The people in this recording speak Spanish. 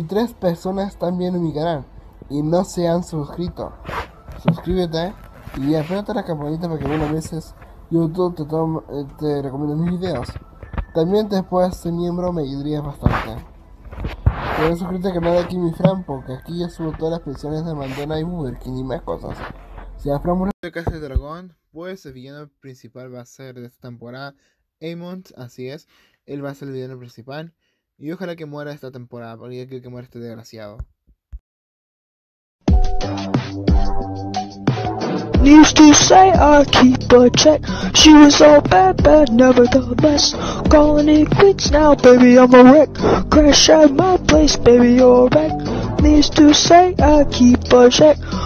3 personas están viendo mi canal y no se han suscrito. Suscríbete y apérate la campanita para que algunas veces YouTube te recomiende mis videos. También te puedes ser miembro, me ayudaría bastante. Puedes suscribirte al canal de aquí mi Fran, porque aquí yo subo todas las pensiones de Mandona y Burger King y más cosas. Si a Fran de Casa del Dragón, pues el villano principal va a ser de esta temporada Aemond, así es. Él va a ser el villano principal. Y ojalá que muera esta temporada, porque ya quiero que muera este desgraciado. Used to say I keep a check. She was all bad, bad, never the best. Calling it quits now, baby, I'm a wreck. Crash at my place, baby, you're a wreck. Used to say I keep a check.